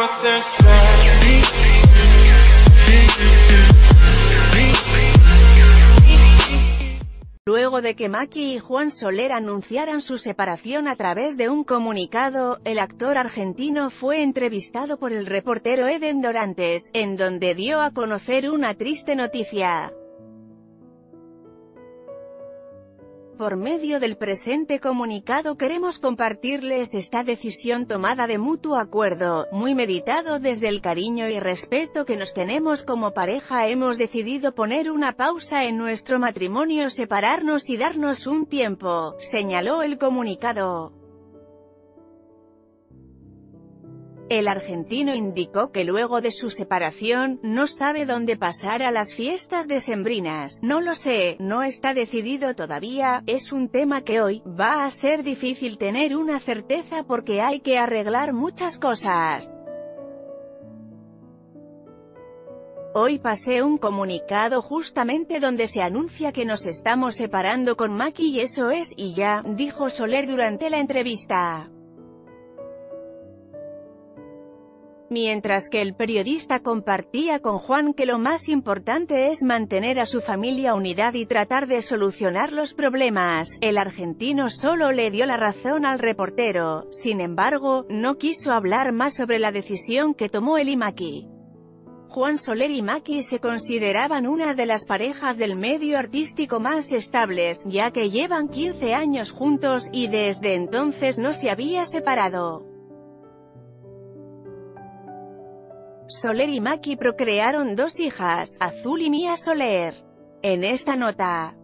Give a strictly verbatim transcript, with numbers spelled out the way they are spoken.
Luego de que Maki y Juan Soler anunciaran su separación a través de un comunicado, el actor argentino fue entrevistado por el reportero Eden Dorantes, en donde dio a conocer una triste noticia. Por medio del presente comunicado queremos compartirles esta decisión tomada de mutuo acuerdo, muy meditado desde el cariño y respeto que nos tenemos como pareja. Hemos decidido poner una pausa en nuestro matrimonio, separarnos y darnos un tiempo, señaló el comunicado. El argentino indicó que luego de su separación, no sabe dónde pasar a las fiestas decembrinas. No lo sé, no está decidido todavía, es un tema que hoy, va a ser difícil tener una certeza porque hay que arreglar muchas cosas. Hoy pasé un comunicado justamente donde se anuncia que nos estamos separando con Maki y eso es, y ya, dijo Soler durante la entrevista. Mientras que el periodista compartía con Juan que lo más importante es mantener a su familia unidad y tratar de solucionar los problemas, el argentino solo le dio la razón al reportero. Sin embargo, no quiso hablar más sobre la decisión que tomó él y Maki. Juan Soler y Maki se consideraban una de las parejas del medio artístico más estables, ya que llevan quince años juntos, y desde entonces no se había separado. Soler y Maki procrearon dos hijas, Azul y Mía Soler. En esta nota,